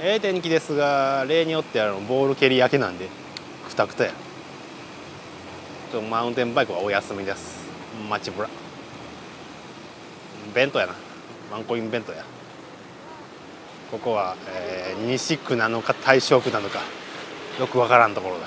ええ天気ですが、例によってボール蹴り明けなんでクタクタや。マウンテンバイクはお休みです。街ブラ弁当やな、ワンコイン弁当や。ここは、西区なのか大正区なのかよくわからんところだ。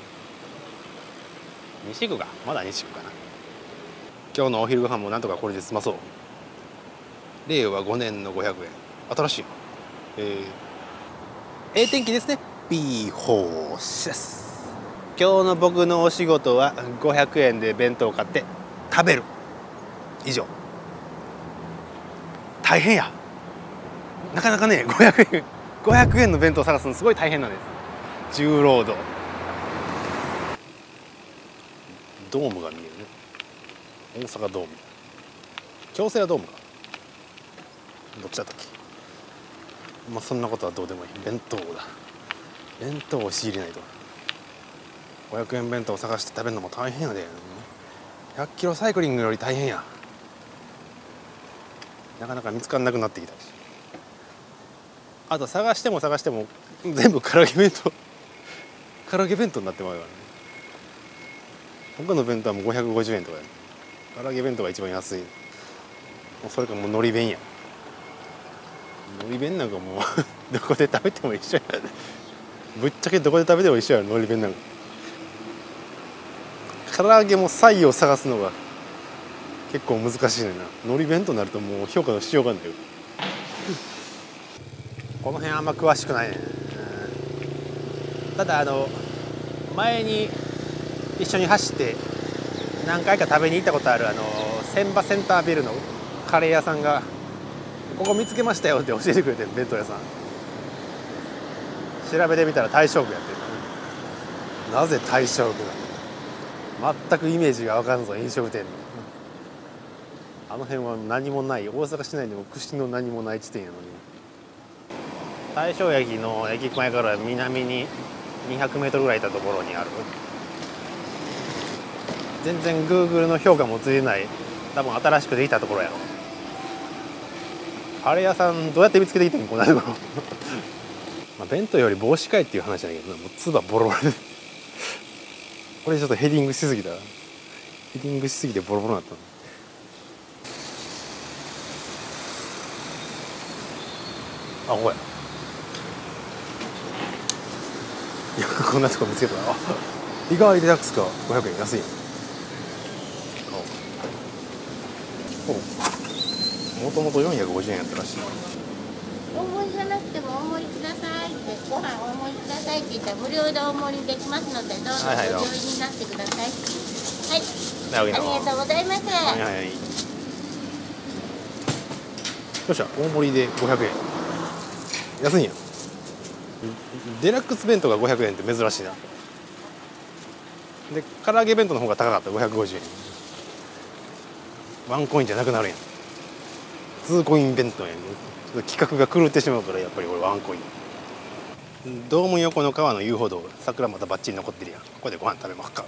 西区か、まだ西区かな。今日のお昼ご飯もなんとかこれで済まそう。令和5年の500円、新しい。ええ天気ですね。ビーホースです。今日の僕のお仕事は500円で弁当を買って食べる、以上。大変や。なかなかね、500円の弁当を探すのすごい大変なんです。重労働。ドームが見えるね。大阪ドーム、京セラドームか、どっちだったっけ。まあそんなことはどうでもいい。弁当だ。弁当を仕入れないと。500円弁当を探して食べるのも大変やで。100キロサイクリングより大変や。なかなか見つからなくなってきたし、あと探しても全部唐揚げ弁当になってまうからね。他の弁当はもう550円とかやね。唐揚げ弁当が一番安い。もうそれかもうのり弁や。のり弁なんかもうどこで食べても一緒や。ぶっちゃけどこで食べても一緒やろ、のり弁なんか。唐揚げもサイを探すのが結構難しいねんな。のり弁となるともう評価のしようがないよ。この辺あんま詳しくないね。ただ前に一緒に走って何回か食べに行ったことある千葉センタービルのカレー屋さんがここ見つけましたよって教えてくれて、弁当屋さん調べてみたら大正区やってる。なぜ大正区だ。全くイメージが分かんぞ。飲食店のあの辺は何もない。大阪市内にも串の何もない地点やのに。大正駅の駅前から南に200メートルぐらい行ったところにある。全然 Google の評価もついてない、多分新しくできたところやろ。カレー屋さんどうやって見つけてきてんこんなところ。まあ弁当より帽子かいっていう話だけどな。もう唾ボロボロでこれちょっとヘディングしすぎた。ヘディングしすぎてボロボロになった。あ、ほや。いや、こんなとこ見つけたな。日替わりデラックスか。500円安い。もともと450円やったらしい。 大盛りじゃなくても大盛りくださいって、ご飯大盛りくださいって言ったら無料で大盛りできますので、どうぞご自由になってください。はい、ありがとうございます。はいはいはい。よっしゃ、大盛りで500円。安いんや。デラックス弁当が500円って珍しいな。で唐揚げ弁当の方が高かった。550円。ワンコインじゃなくなるやん。2コイン弁当やん。企画が狂ってしまうから、やっぱり俺ワンコイン。ドーム横の川の遊歩道、桜またバッチリ残ってるやん。ここでご飯食べまっか。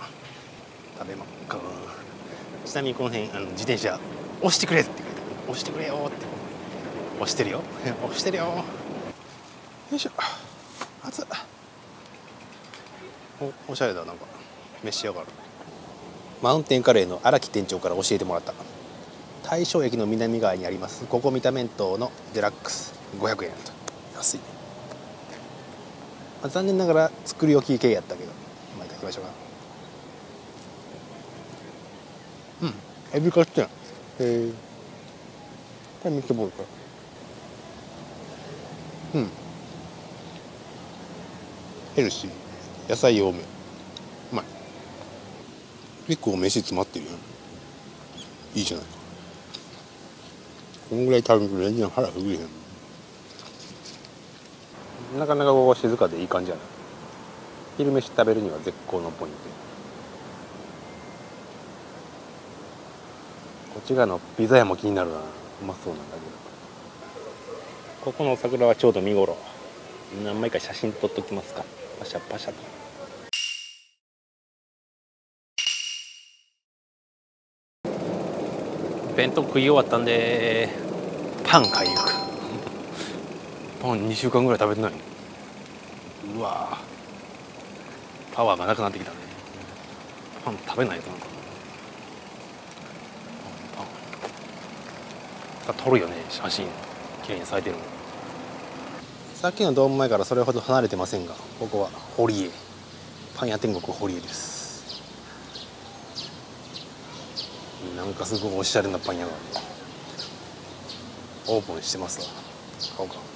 ちなみにこの辺自転車押してくれって書いてある。押してくれよって。押してるよ。押してるよ。よいしょ。熱っ。おしゃれだ。なんか召し上がる。マウンテンカレーの荒木店長から教えてもらった。大正駅の南側にありますここ見た弁当のデラックス500円と安い。まあ、残念ながら作り置き系やったけど、まあいただきましょうか。うん、エビカツやん。これミートボールか。うん、ヘルシー、野菜多め、うまい。結構飯詰まってるよ。いいじゃないか。こんぐらい食べると全然腹ふぐれへん。なかなかここ静かでいい感じやな。昼飯食べるには絶好のポイント。こっち側のピザ屋も気になるな。うまそうなんだけど。ここの桜はちょうど見頃。何枚か写真撮っときますか。パシャパシャと。弁当食い終わったんでパン買いに行く。パン2週間ぐらい食べてない。 うわパワーがなくなってきたね。パン食べないとなんかパン撮るよね写真。綺麗に咲いてるもん。さっきのドーム前からそれほど離れてませんが、ここは堀江、パン屋天国堀江です。なんかすごいおしゃれなパン屋がオープンしてますわ。買おうか。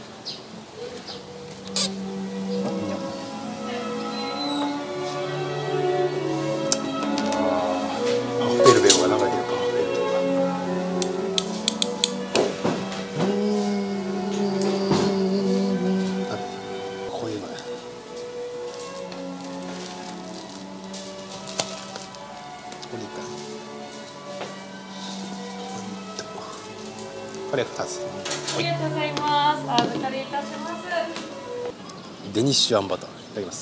ベルベロが流れてるか。こういうのや。これか。これ2つ。 ありがとうございます。お預かりいたします。 デニッシュあんバターいただきます。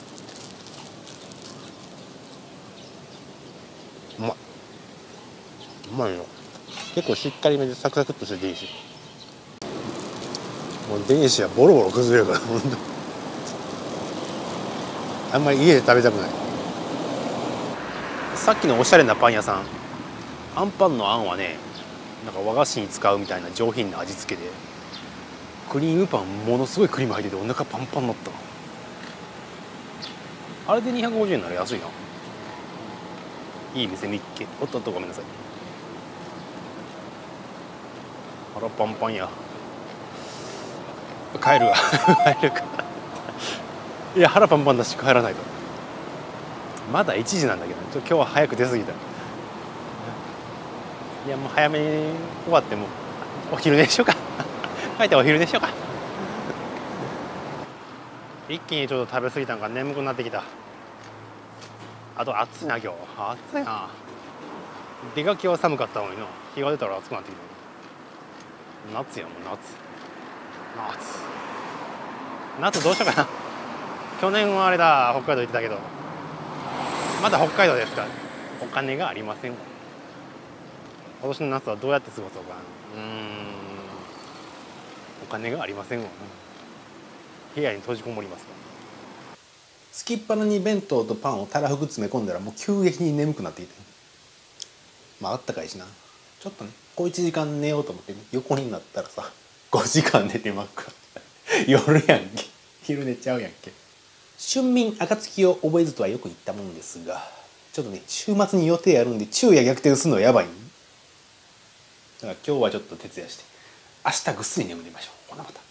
うまい。うまいよ。結構しっかりめでサクサクっとしてデニッシュ。もうデニッシュはボロボロ崩れるから本当。あんまり家で食べたくない。さっきのおしゃれなパン屋さん、あんパンのあんはね、なんか和菓子に使うみたいな上品な味付けで、クリームパンものすごいクリーム入っててお腹パンパンになった。あれで250円なら安いな。いい店見っけ。おっとっとごめんなさい。腹パンパンや。帰るわ帰るかいや腹パンパンだし帰らないと。まだ1時なんだけど、今日は早く出過ぎた。いやもう早めに終わってもお昼寝しようか帰ってお昼寝しようか。一気にちょっと食べ過ぎたんか眠くなってきた。あと暑いな今日。暑いな。出かけは寒かったのにな。日が出たら暑くなってきた。夏やもん夏。夏どうしようかな。去年はあれだ北海道行ってたけど、まだ北海道ですからお金がありませんわ。今年の夏はどうやって過ごそうかな。お金がありませんわ。部屋に閉じこもりますわ。すきっ腹に弁当とパンをたらふく詰め込んだらもう急激に眠くなってきて、まああったかいしな。ちょっとね小1時間寝ようと思って横になったらさ5時間寝てまっか夜やんけ。昼寝ちゃうやんけ。春眠暁を覚えずとはよく言ったもんですが、ちょっとね週末に予定あるんで昼夜逆転するのはやばい。だから今日はちょっと徹夜して明日ぐっすり眠りましょう。ほなまた。